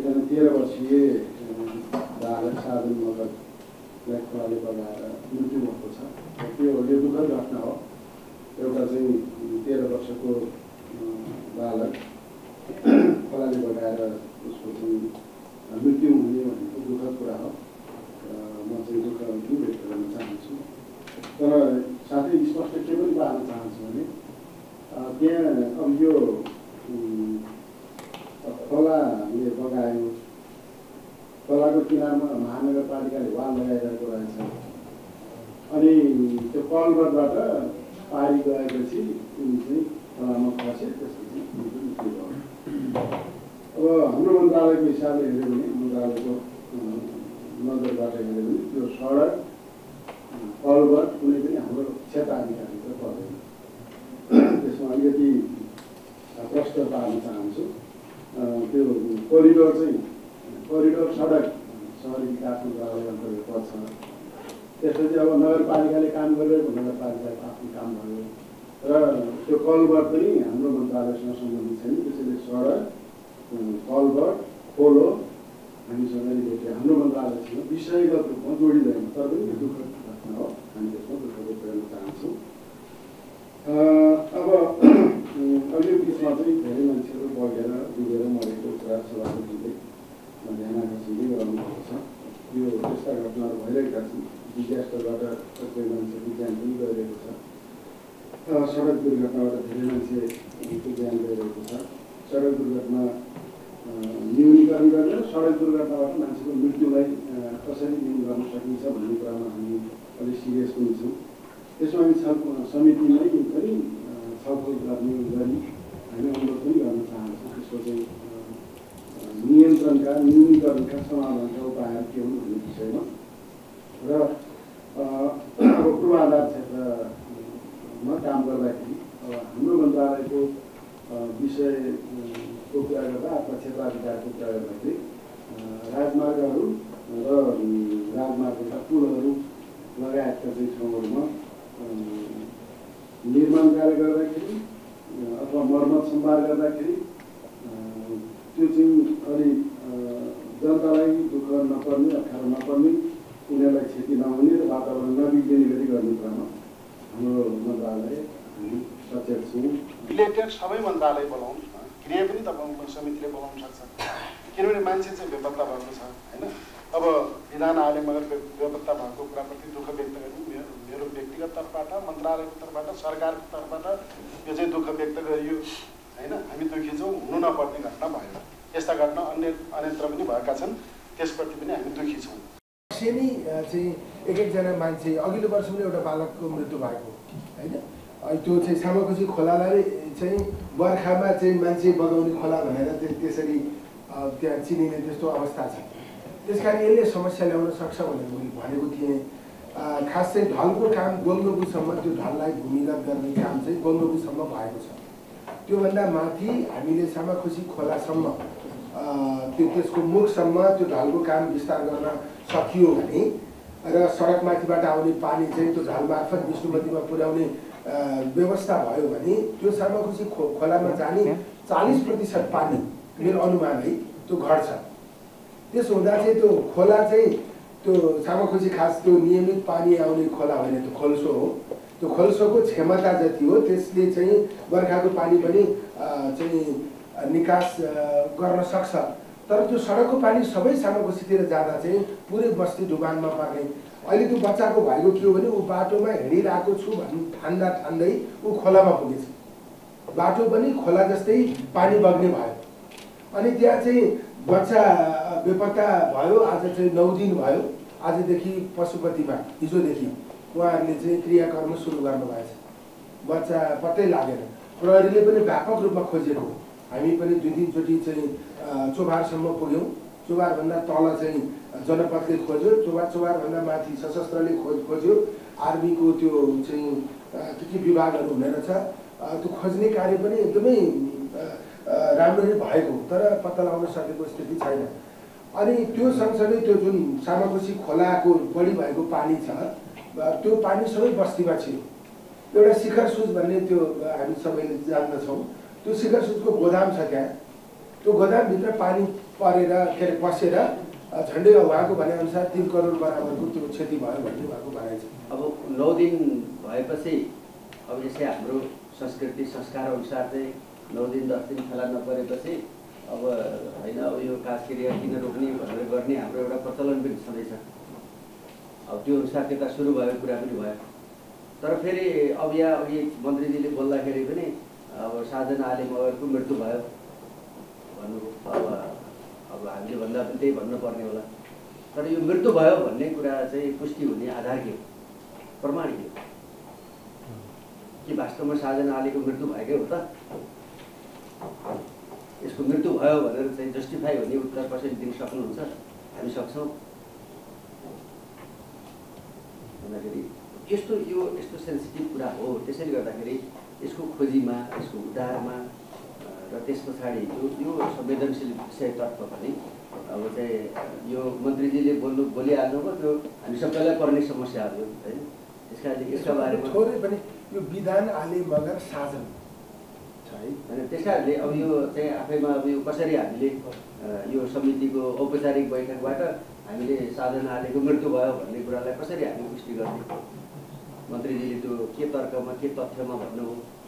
एकजना 13 वर्षीय बालक साधन मगरलाई खोलाले बगाएर मृत्यु भएको छ। त्यो दुःखद घटना हो। एउटा चाहिँ 13 वर्षको बालक खोलाले बगाएर उसको चाहिँ मृत्यु हुने भनेको दुःखद कुरा हो। म चाहिँ दुःख व्यक्त गर्न चाहन्छु। तर साथै स्पष्ट के पनि पार्न चाहन्छु भने त्यहाँ अब यो खोलाले बगायो, खोलाको किनारमा महानगरपालिकाले वाल लगाइरहेको रहेछ। अनि त्यो कलबरबाट पारी गएपछि उनी चाहिँ खोलामा फसे, त्यसपछि मृत्यु भयो। अब हाम्रो मन्त्रालयको हिसाबले हेऱ्यो भने, मन्त्रालयको नजरबाट हेऱ्यो भने त्यो सडक कलबर कुनै पनि हाम्रो क्षेत्राधिकारभित्र पर्दैन। त्यसमा अलिकति प्रश्न पार्न चाहन्छु। त्यो कोरिडोर सडक सहरी विकास मन्त्रालय अन्तर्गत पर्छ। त्यसपछि अब नगरपालिकाले काम गरिरहेको नगरपालिकाको आफ्नो काम भयो र त्यो कलबर पनि हाम्रो मन्त्रालयसँग सम्बन्धित छैन। त्यसैले सडक कलबर खोलो हामीसँग रिलेटेड हाम्रो मन्त्रालयसँग विषयगत रूपमा जोडिँदैन। तर पनि यो दुःखद घटना हो, हामी त्यसमा दुःख व्यक्त गर्न चाहन्छौँ। अब यो बिचमा चाहिँ धेरै मान्छेहरू बगेर डुबेर मरेको कुरा सभापतिले ध्यान आकर्षण गराउनुभएको छ। यो त्यस्ता घटनाहरू भइरहेका छन्। डिजास्टरबाट कतिपय मान्छेको ज्यान पनि गइरहेको छ। सडक दुर्घटनाबाट धेरै मान्छेको ज्यान गइरहेको छ। सडक दुर्घटना न्यूनीकरण गरेर सडक दुर्घटनाबाट मान्छेको मृत्युलाई कसरी न्यून गर्न सकिन्छ भन्ने कुरामा हामी अलिक सिरियस पनि छौँ। त्यसमा हामी समितिमै पनि छलफल गर्ने गरी हामी अनुरोध पनि गर्न चाहन्छौँ। त्यसको चाहिँ नियन्त्रणका न्यूनीकरणका समाधानका उपायहरू के हुन् भन्ने विषयमा र अब पूर्वाधार क्षेत्रमा काम गर्दाखेरि हाम्रो मन्त्रालयको विषयको कुरा गर्दा अथवा क्षेत्राधिकारको कुरा गर्दाखेरि राजमार्गहरू र राजमार्गका पुलहरू लगायतका चाहिँ ठाउँहरूमा निर्माण कार्य गर्दाखेरि अथवा मर्मत सम्भार गर्दाखेरि त्यो चाहिँ अलिक जनतालाई दुःख नपर्ने, अप्ठ्यारो नपर्ने, उनीहरूलाई क्षति नहुने र वातावरण नबिग्रिने गरी गर्ने कुरामा हाम्रो मन्त्रालय हामी सचेत छौँ। रिलेटेड सबै मन्त्रालय बोलाउनु, गृह पनि तपाईँको समितिले बोलाउन सक्छ। किनभने मान्छे चाहिँ बेपत्ता भएको छ होइन। अब विधान आयोगले मगर बेपत्ता भएको कुराप्रति दुःख व्यक्त गर्नु मेरो व्यक्तिगत तर्फबाट, मन्त्रालयको तर्फबाट, सरकारको तर्फबाट यो चाहिँ दुःख व्यक्त गरियो होइन। हामी दुःखी छौँ, हुनु नपर्ने घटना भयो। यस्ता घटना अन्यत्र पनि भएका छन्, त्यसप्रति पनि हामी दुःखी छौँ। सेनी चाहिँ एकजना मान्छे अघिल्लो वर्ष पनि एउटा बालकको मृत्यु भएको होइन। त्यो चाहिँ सामाकोशी खोलालाई चाहिँ बर्खामा चाहिँ मान्छे बगाउने खोला भनेर त्यसरी त्यहाँ चिनिने त्यस्तो अवस्था छ। त्यस कारण यसले समस्या ल्याउन सक्छ भनेर मैले भनेको थिएँ। खास चाहिँ ढलको काम गोलगोपुसम्म त्यो ढललाई भूमिगत गर्ने काम चाहिँ गोलगोपुसम्म भएको छ। त्योभन्दा माथि हामीले सामाकोशी खोलासम्म त्यसको मुखसम्म त्यो ढलको काम विस्तार गर्न सकियो भने र सडकमाथिबाट आउने पानी चाहिँ त्यो ढल मार्फत विष्णुमतीमा पुर्याउने व्यवस्था भयो भने त्यो सामाकोशी खोलामा जाने 40% पानी मेरो अनुमान है त्यो घट्छ। त्यसो हुँदा चाहिँ त्यो खोला चाहिँ त्यो सामाकोशी खास त्यो नियमित पानी आउने खोला होइन, त्यो खोल्सो हो। त्यो खोल्सोको क्षमता जति हो त्यसले चाहिँ बर्खाको पानी पनि चाहिँ निकास गर्न सक्छ। तर त्यो सडकको पानी सबै सामाकोशीतिर जाँदा चाहिँ पुरै बस्ती डुबानमा पर्ने। अहिले त्यो बच्चाको भएको के हो भने ऊ बाटोमा हिँडिरहेको छु भन्ने ठान्दै ऊ खोलामा पुगेछ। बाटो पनि खोला जस्तै पानी बग्ने भयो। अनि त्यहाँ चाहिँ बच्चा बेपत्ता भयो। आज चाहिँ 9 दिन भयो। आजदेखि पशुपतिमा हिजोदेखि उहाँहरूले चाहिँ क्रियाकर्म सुरु गर्नुभएछ। बच्चा पत्तै लागेन। प्रहरीले पनि व्यापक रूपमा खोजेको। हामी पनि 2-3 चोटि चाहिँ चोभारसम्म पुग्यौँ। चोभारभन्दा तल चाहिँ जनपदले खोज्यो, चोभारभन्दा माथि सशस्त्रले खोज्यो। आर्मीको त्यो चाहिँ के विभागहरू हुने रहेछ। त्यो खोज्ने कार्य पनि एकदमै राम्ररी भएको, तर पत्ता लगाउन सकेको स्थिति छैन। अनि त्यो सँगसँगै त्यो जुन सामाकोशी खोलाको बढी भएको पानी छ त्यो पानी सबै बस्तीमा छियो। एउटा शिखर सुज भन्ने त्यो हामी सबैले जान्दछौँ। त्यो शिखर सुजको गोदाम छ त्यहाँ। त्यो गोदामभित्र पानी परेर के अरे पसेर झन्डै उहाँको भनेअनुसार 3 करोड बराबरको त्यो क्षति भयो भन्ने उहाँको भनाइ छ। अब 9 दिन भएपछि अब यसै हाम्रो संस्कृति संस्कार अनुसार चाहिँ 9 दिन 10 दिन फेला नपरेपछि अब होइन अब यो काजक्रिया किन रोक्ने भनेर गर्ने हाम्रो एउटा प्रचलन पनि छँदैछ। अब त्यो अनुसार त्यता सुरु भएको कुरा पनि भयो। तर फेरि अब यहाँ अघि मन्त्रीजीले बोल्दाखेरि पनि अब साजना आली मगरको मृत्यु भयो भन्नुभयो। अब हामीले भन्दा पनि त्यही भन्नुपर्ने होला। तर यो मृत्यु भयो भन्ने कुरा चाहिँ पुष्टि हुने आधार के हो, प्रमाण के हो कि वास्तवमा साजना आलीको मृत्यु भएकै हो त? यसको मृत्यु भयो भनेर चाहिँ जस्टिफाई हुने उत्तर कसैले दिन सक्नुहुन्छ? हामी सक्छौँ भन्दाखेरि यस्तो सेन्सिटिभ कुरा हो। त्यसैले गर्दाखेरि यसको खोजीमा, यसको उद्धारमा र त्यस पछाडि यो संवेदनशील विषयतर्फ पनि अब चाहिँ यो मन्त्रीजीले बोलिहाल्नुभयो, त्यो हामी सबैलाई पर्ने समस्याहरू हो होइन। यसका बारेमा थोरै पनि यो विधान आले मगर साजन होइन। त्यस कारणले अब यो चाहिँ आफैमा अब यो कसरी हामीले यो समितिको औपचारिक बैठकबाट हामीले साधना आलेको मृत्यु भयो भन्ने कुरालाई कसरी हामी पुष्टि गर्ने? मन्त्रीजीले त्यो के तर्कमा के तथ्यमा भन्नुभयो